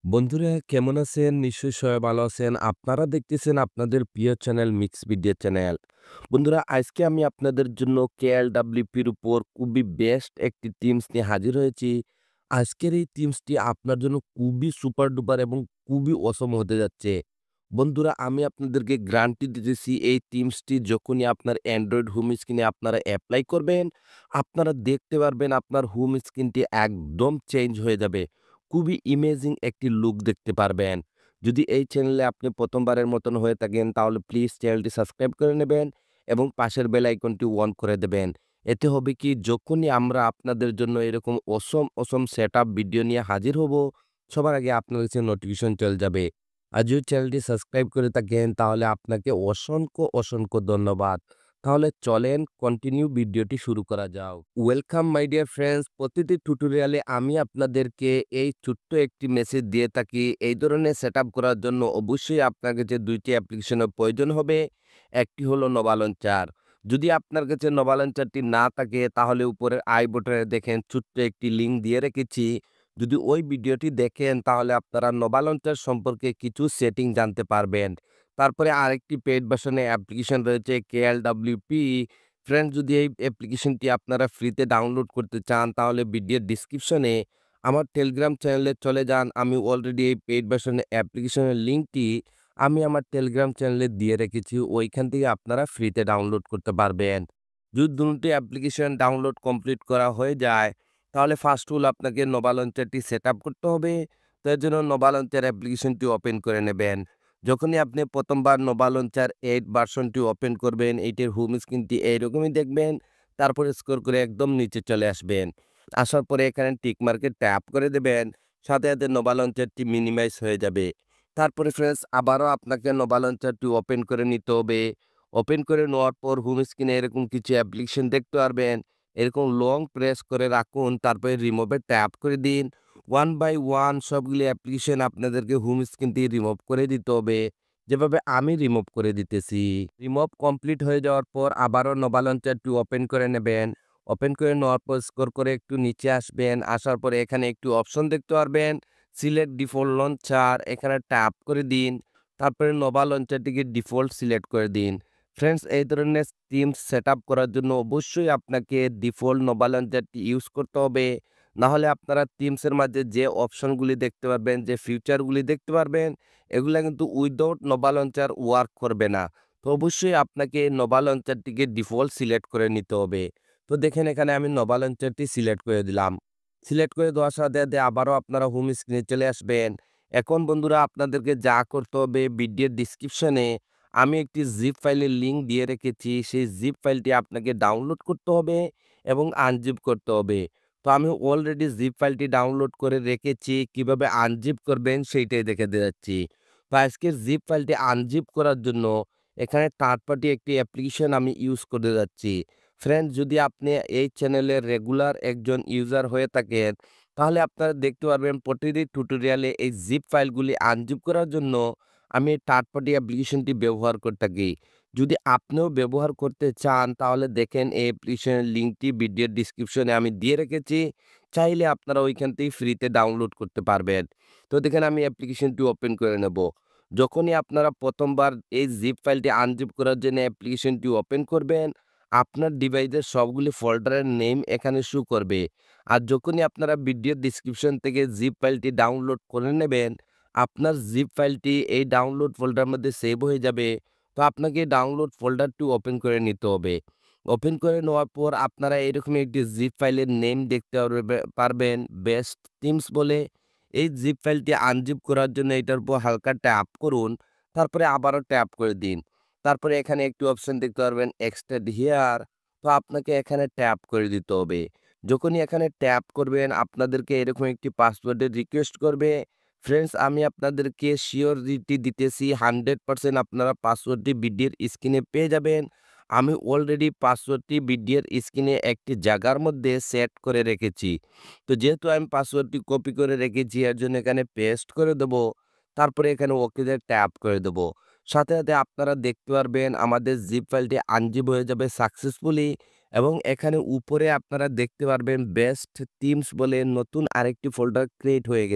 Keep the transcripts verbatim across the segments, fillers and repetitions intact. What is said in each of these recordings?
বন্ধুরা কেমন আছেন? নিশ্চয়ই সবাই ভালো আছেন। আপনারা দেখতেছেন আপনাদের প্রিয় চ্যানেল মিক্স ভিডিও চ্যানেল। বন্ধুরা আজকে আমি আপনাদের জন্য কে এল ডব্লিউ পি র উপর খুবই বেস্ট একটি টিমস নিয়ে হাজির হয়েছি। আজকের এই টিমসটি আপনার জন্য খুবই সুপার ডুপার এবং খুবই অসম হতে যাচ্ছে। বন্ধুরা আমি আপনাদেরকে গ্যারান্টি দিতেছি এই টিমসটি যখনই আপনার অ্যান্ড্রয়েড হোম স্ক্রিনে আপনারা এপ্লাই করবেন, আপনারা দেখতে পারবেন আপনার হোম স্ক্রিনটি একদম চেঞ্জ হয়ে যাবে। খুবই ইমেজিং একটি লুক দেখতে পারবেন। যদি এই চ্যানেলে আপনি প্রথমবারের মতন হয়ে থাকেন তাহলে প্লিজ চ্যানেলটি সাবস্ক্রাইব করে নেবেন এবং পাশের বেল আইকনটি অন করে দেবেন। এতে হবে কি যখনই আমরা আপনাদের জন্য এরকম অসম, অসম সেটআপ ভিডিও নিয়ে হাজির হব, সবার আগে আপনার কাছে নোটিফিকেশন চলে যাবে। আর যদি চ্যানেলটি সাবস্ক্রাইব করে থাকেন তাহলে আপনাকে অসংখ্য, অসংখ্য ধন্যবাদ। তাহলে চলেন কন্টিনিউ ভিডিওটি শুরু করা যাক। ওয়েলকাম মাই ডিয়ার ফ্রেন্ডস, প্রতিটি টিউটোরিয়ালে আমি আপনাদেরকে এই ছোট্ট একটি মেসেজ দিয়ে থাকি। এই ধরনের সেটআপ করার জন্য অবশ্যই আপনার কাছে দুইটি অ্যাপ্লিকেশনের প্রয়োজন হবে। একটি হলো নোভা লঞ্চার। যদি আপনার কাছে নোভা লঞ্চারটি না থাকে তাহলে উপরের আই বাটনে দেখেন ছোট্ট একটি লিঙ্ক দিয়ে রেখেছি। যদি ওই ভিডিওটি দেখেন তাহলে আপনারা নোভা লঞ্চার সম্পর্কে কিছু সেটিং জানতে পারবেন। তারপরে আরেকটি পেইড ভার্সনে অ্যাপ্লিকেশন রয়েছে K L W P. Friends যদি এই অ্যাপ্লিকেশনটি আপনারা ফ্রিতে ডাউনলোড করতে চান তাহলে ভিডিওর ডিসক্রিপশনে আমার টেলিগ্রাম চ্যানেলে চলে যান। আমি অলরেডি এই পেইড ভার্সনের অ্যাপ্লিকেশনের লিঙ্কটি আমি আমার টেলিগ্রাম চ্যানেলে দিয়ে রেখেছি। ওইখান থেকে আপনারা ফ্রিতে ডাউনলোড করতে পারবেন। যদি দুটি অ্যাপ্লিকেশন ডাউনলোড কমপ্লিট করা হয়ে যায় তাহলে ফার্স্ট হলো আপনাকে নোভা লঞ্চারটি সেট আপ করতে হবে। তো এর জন্য নোভা লঞ্চার অ্যাপ্লিকেশনটি ওপেন করে নেবেন। যখনই আপনি প্রথমবার নোভা লঞ্চার এইট ভার্সনটি ওপেন করবেন, এইটির হোম স্ক্রিনটি এইরকমই দেখবেন। তারপরে স্ক্রল করে একদম নিচে চলে আসবেন। আসার পরে এখানে টিক মার্কে ট্যাপ করে দেবেন। সাথে, সাথে নোভা লঞ্চারটি মিনিমাইজ হয়ে যাবে। তারপরে ফ্রেন্ডস আবারও আপনাকে নোভা লঞ্চারটি ওপেন করে নিতে হবে। ওপেন করে নেওয়ার পর হোম স্ক্রিনে এরকম কিছু অ্যাপ্লিকেশন দেখতে পারবেন। এরকম লং প্রেস করে রাখুন, তারপরে রিমুভে ট্যাপ করে দিন। ওয়ান বাই ওয়ান সবগুলি অ্যাপ্লিকেশন আপনাদেরকে হোম স্ক্রিন থেকে রিমুভ করে দিতে হবে। যেভাবে আমি রিমুভ করে দিতেছি। রিমুভ কমপ্লিট হয়ে যাওয়ার পর আবারও নোভা লঞ্চারটি ওপেন করে নেবেন। ওপেন করে নেওয়ার পর স্ক্রল করে একটু নিচে আসবেন। আসার পরে এখানে একটু অপশন দেখতে পারবেন। সিলেক্ট ডিফল্ট লঞ্চার, এখানে ট্যাপ করে দিন। তারপরে নোভা লঞ্চারটিকে ডিফল্ট সিলেক্ট করে দিন। ফ্রেন্ডস এই ধরনের থিমস সেটআপ করার জন্য অবশ্যই আপনাকে ডিফল্ট নোভা লঞ্চারটি ইউজ করতে হবে। না হলে আপনারা থিমসের মাঝে যে অপশনগুলি দেখতে পারবেন, যে ফিচারগুলি দেখতে পারবেন, এগুলা কিন্তু উইদাউট নোভা লঞ্চার ওয়ার্ক করবে না। তো অবশ্যই আপনাকে নোভা লঞ্চারটিকে ডিফল্ট সিলেক্ট করে নিতে হবে। তো দেখেন এখানে আমি নোভা লঞ্চারটি সিলেক্ট করে দিলাম। সিলেক্ট করে দেওয়ার সাথে, সাথে আবারও আপনারা হোম স্ক্রিনে চলে আসবেন। এখন বন্ধুরা আপনাদেরকে যা করতে হবে ভিডিওর ডেসক্রিপশনে আমি একটি জিপ ফাইলের লিঙ্ক দিয়ে রেখেছি। সেই জিপ ফাইলটি আপনাকে ডাউনলোড করতে হবে এবং আনজিপ করতে হবে। তো আমি অলরেডি জিপ ফাইলটি ডাউনলোড করে রেখেছি। কিভাবে আনজিপ করবেন সেইটাই দেখে যাচ্ছি। তো আজকের জিপ ফাইলটি আনজিপ করার জন্য এখানে থার্ড পার্টি একটি অ্যাপ্লিকেশন আমি ইউজ করে যাচ্ছি। ফ্রেন্ডস যদি আপনি এই চ্যানেলের রেগুলার একজন ইউজার হয়ে থাকেন তাহলে আপনারা দেখতে পারবেন প্রতিটি টিউটোরিয়ালে এই জিপ ফাইলগুলি আনজিপ করার জন্য আমি থার্ড পার্টি অ্যাপ্লিকেশনটি ব্যবহার করে থাকি। যদি আপনিও ব্যবহার করতে চান তাহলে দেখেন এই অ্যাপ্লিকেশনের লিঙ্কটি ভিডিওর ডিসক্রিপশনে আমি দিয়ে রেখেছি। চাইলে আপনারা ওইখান থেকে ফ্রিতে ডাউনলোড করতে পারবেন। তো দেখেন আমি অ্যাপ্লিকেশনটি ওপেন করে নেব। যখনই আপনারা প্রথমবার এই জিপ ফাইলটি আনজিপ করার জন্য অ্যাপ্লিকেশনটি ওপেন করবেন, আপনার ডিভাইসের সবগুলি ফোল্ডারের নেম এখানে শো করবে। আর যখনই আপনারা ভিডিওর ডিসক্রিপশন থেকে জিপ ফাইলটি ডাউনলোড করে নেবেন, আপনার জিপ ফাইলটি এই ডাউনলোড ফোল্ডারের মধ্যে সেভ হয়ে যাবে। তো আপনাকে ডাউনলোড ফোল্ডারটি ওপেন করে নিতে হবে। ওপেন করে নেওয়ার পর আপনারা এরকম একটি জিপ ফাইলের নেম দেখতে পারবে পারবেন বেস্ট থিমস বলে। এই জিপ ফাইলটি আনজিপ করার জন্য এটার উপর হালকা ট্যাপ করুন। তারপরে আবারও ট্যাপ করে দিন। তারপরে এখানে একটি অপশন দেখতে পারবেন এক্সটেন্ড হিয়ার। তো আপনাকে এখানে ট্যাপ করে দিতে হবে। যখনই এখানে ট্যাপ করবেন আপনাদেরকে এরকম একটি পাসওয়ার্ডের রিকোয়েস্ট করবে। ফ্রেন্ডস আমি আপনাদেরকে সিওরিটি দিতেছি হান্ড্রেড পার্সেন্ট আপনারা পাসওয়ার্ডটি ভিডিওর স্ক্রিনে পেয়ে যাবেন। আমি অলরেডি পাসওয়ার্ডটি ভিডিওর স্ক্রিনে একটি জায়গার মধ্যে সেট করে রেখেছি। তো যেহেতু আমি পাসওয়ার্ডটি কপি করে রেখেছি এর জন্য এখানে পেস্ট করে দেবো। তারপরে এখানে ওকেতে ট্যাপ করে দেবো। সাথে, সাথে আপনারা দেখতে পারবেন আমাদের জিপ ফাইলটি আনজিপ হয়ে যাবে সাকসেসফুলি এবং এখানে উপরে আপনারা দেখতে পারবেন বেস্ট থিমস বলে নতুন আরেকটি ফোল্ডার ক্রিয়েট হয়ে গেছে।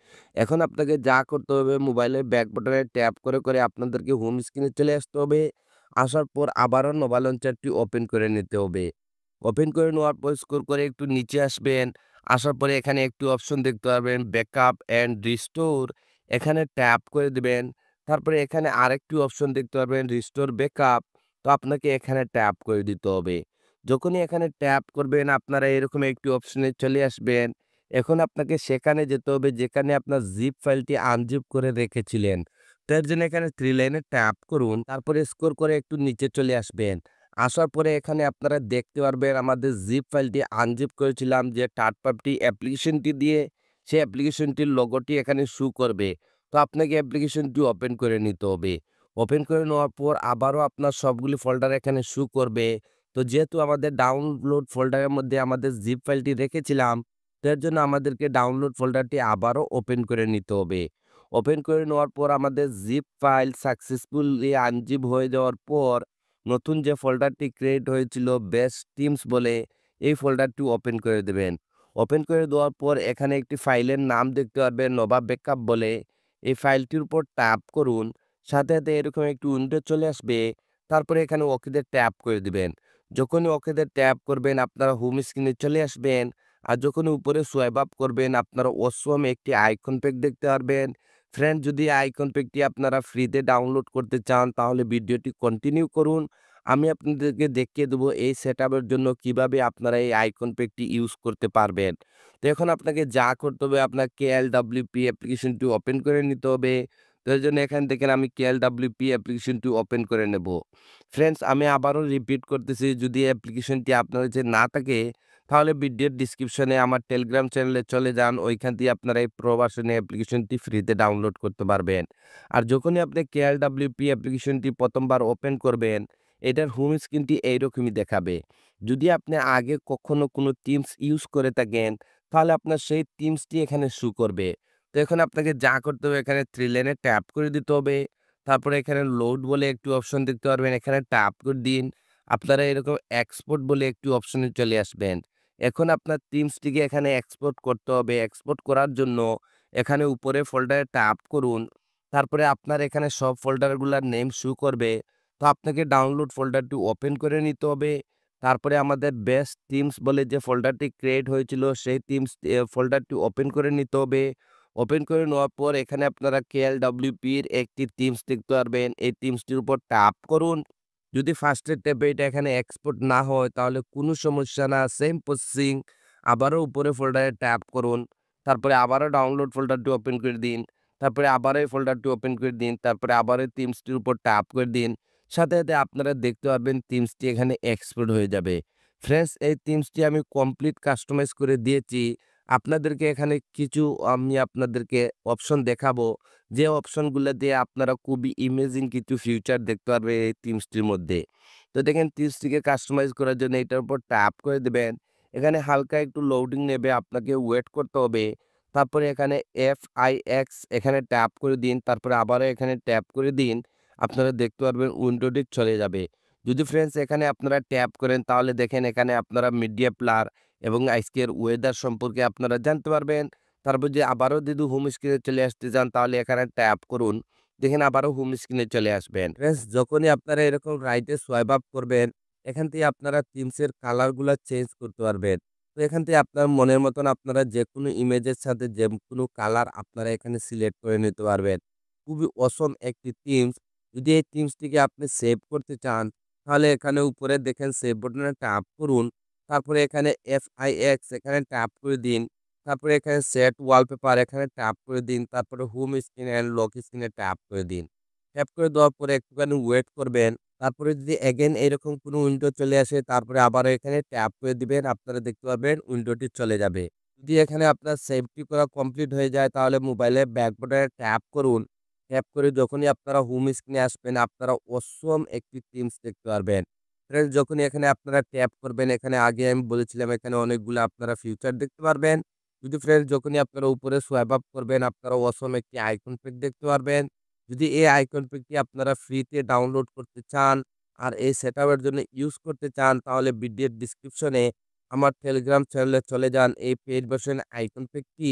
এখন আপনাকে যা করতে হবে মোবাইলের ব্যাক বাটনে ট্যাপ করে, করে আপনাদেরকে হোম স্ক্রিনে চলে আসতে হবে। আসার পর আবারও নোভা লঞ্চারটি ওপেন করে নিতে হবে। ওপেন করে নেওয়ার পর স্ক্রল করে একটু নিচে আসবেন। আসার পরে এখানে একটি অপশন দেখতে পারবেন ব্যাকআপ অ্যান্ড রিস্টোর। এখানে ট্যাপ করে দিবেন। তারপরে এখানে আরেকটি অপশন দেখতে পারবেন রিস্টোর ব্যাকআপ। তো আপনাকে এখানে ট্যাপ করে দিতে হবে। যখনই এখানে ট্যাপ করবেন আপনারা এরকম একটি অপশনে চলে আসবেন। এখন আপনাকে সেখানে যেতে হবে যেখানে আপনার জিপ ফাইলটি আনজিপ করে রেখেছিলেন। তো এর জন্য এখানে থ্রি লাইনে ট্যাপ করুন। তারপরে স্ক্রল করে একটু নিচে চলে আসবেন। আসার পরে এখানে আপনারা দেখতে পারবেন আমাদের জিপ ফাইলটি আনজিপ করেছিলাম যে থার্ড পার্টি অ্যাপ্লিকেশনটি দিয়ে, সেই অ্যাপ্লিকেশনটির লোগোটি এখানে শো করবে। তো আপনাকে অ্যাপ্লিকেশনটি ওপেন করে নিতে হবে। ওপেন করে নেওয়ার পর আবারও আপনার সবগুলি ফোল্ডার এখানে শো করবে। তো যেহেতু আমাদের ডাউনলোড ফোল্ডারের মধ্যে আমাদের জিপ ফাইলটি রেখেছিলাম, তো এর জন্য আমাদেরকে ডাউনলোড ফোল্ডারটি আবারও ওপেন করে নিতে হবে। ওপেন করে নেওয়ার পর আমাদের জিপ ফাইল সাকসেসফুলি আনজিপ হয়ে যাওয়ার পর নতুন যে ফোল্ডারটি ক্রিয়েট হয়েছিল বেস্ট টিমস বলে, এই ফোল্ডারটি ওপেন করে দেবেন। ওপেন করে দেওয়ার পর এখানে একটি ফাইলের নাম দেখতে পারবেন নোভা ব্যাকআপ বলে। এই ফাইলটির উপর ট্যাপ করুন। সাথে, সাথে এরকম একটি উইন্ডো চলে আসবে। তারপরে এখানে ওকেতে ট্যাপ করে দিবেন। যখনই ওকেতে ট্যাপ করবেন আপনারা হোম স্ক্রিনে চলে আসবেন। আর যখনই উপরে সোয়াইপ আপ করবেন আপনারা অসম একটি আইকন প্যাক দেখতে পারবেন। ফ্রেন্ড, যদি আইকন প্যাকটি আপনারা ফ্রিতে ডাউনলোড করতে চান তাহলে ভিডিওটি কন্টিনিউ করুন। আমি আপনাদেরকে দেখিয়ে দেবো এই সেটআপের জন্য কিভাবে আপনারা এই আইকন প্যাকটি ইউজ করতে পারবেন। তো এখন আপনাকে যা করতে হবে আপনার কেএলডব্লিউপি অ্যাপ্লিকেশনটি ওপেন করে নিতে হবে। তো এর জন্য এখান থেকে আমি কেএলডব্লিউপি অ্যাপ্লিকেশনটি ওপেন করে নেব। ফ্রেন্ডস, আমি আবারও রিপিট করতেছি, যদি অ্যাপ্লিকেশনটি আপনার কাছে না থাকে তাহলে ভিডিওর ডিসক্রিপশনে আমার টেলিগ্রাম চ্যানেলে চলে যান। ওইখান দিয়ে আপনারা এই প্রবাসনী অ্যাপ্লিকেশনটি ফ্রিতে ডাউনলোড করতে পারবেন। আর যখনই আপনি কেএলডব্লিউপি অ্যাপ্লিকেশনটি প্রথমবার ওপেন করবেন, এটার হোম স্ক্রিনটি এইরকমই দেখাবে। যদি আপনি আগে কখনো কোনো টিমস ইউজ করে থাকেন তাহলে আপনার সেই টিমসটি এখানে শো করবে। তো এখন আপনাকে যা করতে হবে এখানে থ্রি লাইনে ট্যাপ করে দিতে হবে। তারপরে এখানে লোড বলে একটি অপশন দেখতে পারবেন, এখানে ট্যাপ করে দিন। আপনারা এরকম এক্সপোর্ট বলে একটি অপশনে চলে আসবেন। এখন আপনার টিমসটিকে এখানে এক্সপোর্ট করতে হবে। এক্সপোর্ট করার জন্য এখানে উপরে ফোল্ডারে ট্যাপ করুন। তারপরে আপনার এখানে সব ফোল্ডারগুলার নেম শো করবে। তো আপনাকে ডাউনলোড ফোল্ডারটি ওপেন করে নিতে হবে। তারপরে আমাদের বেস্ট টিমস বলে যে ফোল্ডারটি ক্রিয়েট হয়েছিল সেই টিমস এ ফোল্ডারটি ওপেন করে নিতে হবে। ওপেন করে নেওয়ার পর এখানে আপনারা কেএলডব্লিউপির একটি টিমস দেখতে পারবেন। এই টিমসটির উপর ট্যাপ করুন। যদি ফার্স্টের ট্যাপে এটা এখানে এক্সপোর্ট না হয় তাহলে কোনো সমস্যা না, সেম প্রসেসিং। আবারও উপরে ফোল্ডারে ট্যাপ করুন। তারপরে আবারও ডাউনলোড ফোল্ডারটি ওপেন করে দিন। তারপরে আবারও এই ফোল্ডারটি ওপেন করে দিন। তারপরে আবারও টিমসটির উপর ট্যাপ করে দিন। সাথে, সাথে আপনারা দেখতে পারবেন টিমসটি এখানে এক্সপোর্ট হয়ে যাবে। ফ্রেন্ডস, এই টিমসটি আমি কমপ্লিট কাস্টমাইজ করে দিয়েছি। আপনাদেরকে এখানে কিছু আমি আপনাদেরকে অপশন দেখাবো। যে অপশনগুলো দিয়ে আপনারা খুবই ইমেজিং কিছু ফিউচার দেখতে পারবে এই টিমসটির মধ্যে। তো দেখেন টিমসটিকে কাস্টমাইজ করার জন্য এটার উপর ট্যাপ করে দিবেন। এখানে হালকা একটু লোডিং নেবে, আপনাকে ওয়েট করতে হবে। তারপরে এখানে এফ আই এক্স এখানে ট্যাপ করে দিন। তারপরে আবারও এখানে ট্যাপ করে দিন। আপনারা দেখতে পারবেন উইন্ডোটি চলে যাবে। যদি ফ্রেন্ডস এখানে আপনারা ট্যাপ করেন তাহলে দেখেন এখানে আপনারা মিডিয়া প্লেয়ার এবং আজকের ওয়েদার সম্পর্কে আপনারা জানতে পারবেন। তারপর যে আবারও যদি হোম স্ক্রিনে চলে আসতে চান তাহলে এখানে ট্যাপ করুন। দেখেন আবারও হোম স্ক্রিনে চলে আসবেন। ফ্রেন্ডস, যখনই আপনারা এরকম রাইটে সোয়াইপ আপ করবেন, এখান থেকে আপনারা টিমসের কালারগুলা চেঞ্জ করতে পারবেন। তো এখান থেকে আপনার মনের মতন আপনারা যেকোনো ইমেজের সাথে যেকোনো কালার আপনারা এখানে সিলেক্ট করে নিতে পারবেন। খুবই অসম একটি টিমস। যদি এই টিমসটিকে আপনি সেভ করতে চান তাহলে এখানে উপরে দেখেন সেভ বাটনে ট্যাপ করুন। তারপরে এখানে এফ আই এক্স এখানে ট্যাপ করে দিন। তারপরে এখানে সেট ওয়ালপেপার এখানে ট্যাপ করে দিন। তারপরে হোম স্ক্রিন অ্যান্ড লক স্ক্রিনে ট্যাপ করে দিন। ট্যাপ করে দেওয়ার পরে একটুখানি ওয়েট করবেন। তারপরে যদি এগেইন এরকম কোনো উইন্ডো চলে আসে তারপরে আবারও এখানে ট্যাপ করে দিবেন। আপনারা দেখতে পাবেন উইন্ডোটি চলে যাবে। যদি এখানে আপনার সেভটি করা কমপ্লিট হয়ে যায় তাহলে মোবাইলের ব্যাক বাটনে ট্যাপ করুন। ট্যাপ করে যখনই আপনারা হোম স্ক্রিনে আসবেন আপনারা অসম একটি টিমস দেখতে পারবেন। ফ্রেন্ডস, যখনই এখানে আপনারা ট্যাপ করবেন এখানে আগে আমি বলেছিলাম এখানে অনেকগুলো আপনারা ফিউচার দেখতে পারবেন। যদি ফ্রেন্ডস যখনই আপনারা উপরে সোয়াইপ আপ করবেন আপনারা অসম একটি আইকন প্যাক দেখতে পারবেন। যদি এই আইকন প্যাকটি আপনারা ফ্রিতে ডাউনলোড করতে চান আর এই সেটআপের জন্য ইউজ করতে চান তাহলে ভিডিওর ডিসক্রিপশনে আমার টেলিগ্রাম চ্যানেলে চলে যান। এই পেইড ভার্সন আইকন প্যাকটি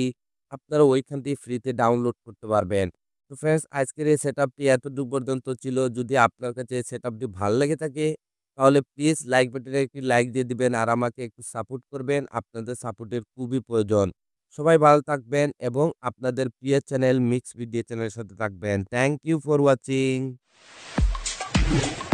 আপনারা ওইখান থেকে ফ্রিতে ডাউনলোড করতে পারবেন। তো ফ্রেন্ডস আজকের এই সেটআপটি এতটুকু পর্যন্ত ছিল। যদি আপনার কাছে এই সেটআপটি ভাল লেগে থাকে তাহলে প্লিজ লাইক বাটনে একটি লাইক দিয়ে দিবেন আর আমাকে একটু সাপোর্ট করবেন। আপনাদের সাপোর্টের খুবই প্রয়োজন। সবাই ভালো থাকবেন এবং আপনাদের প্রিয় চ্যানেল মিক্স ভিডিও চ্যানেলের সাথে থাকবেন। Thank you for watching.